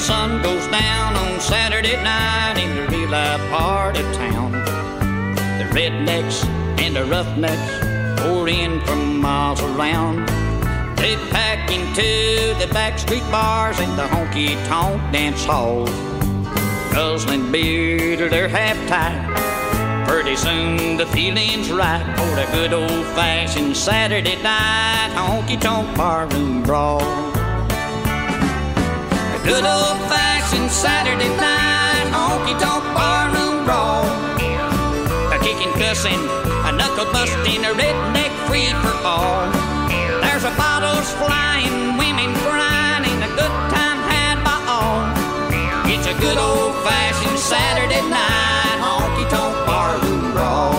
sun goes down on Saturday night in the real life part of town. The rednecks and the roughnecks pour in from miles around. They pack into the backstreet bars and the honky-tonk dance halls, guzzling beer till they're half-tight. Pretty soon the feeling's right for a good old-fashioned Saturday night honky-tonk barroom brawl. A good old-fashioned Saturday night honky-tonk barroom brawl. A kicking, cussing, a knuckle-busting, a redneck free-for-all. There's a bottles flying, women crying, and a good time had by all. It's a good old-fashioned Saturday night honky-tonk barroom brawl.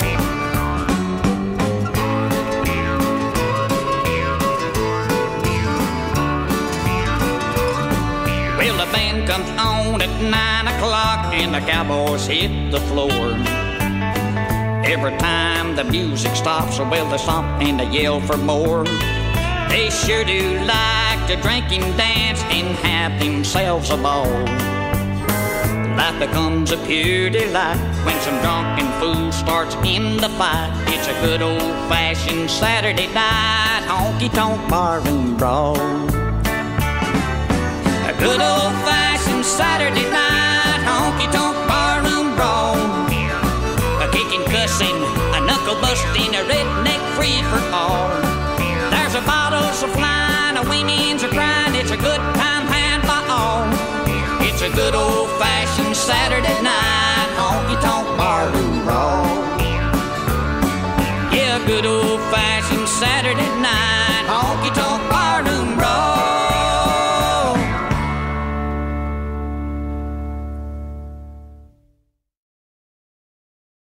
Well, the band comes on at 9 o'clock and the cowboys hit the floor. Every time the music stops, well, they stomp and they yell for more. They sure do like to drink and dance and have themselves a ball. Life becomes a pure delight when some drunken fool starts in the fight. It's a good old-fashioned Saturday night honky-tonk barroom brawl. A good old-fashioned Saturday night honky-tonk barroom brawl. A kicking, cussing, a knuckle-busting, a redneck free-for-all. There's a bottles a-flying, a women's a-crying. It's a good time had by all. It's a good old-fashioned Saturday night honky-tonk barroom brawl. Yeah, a good old-fashioned Saturday night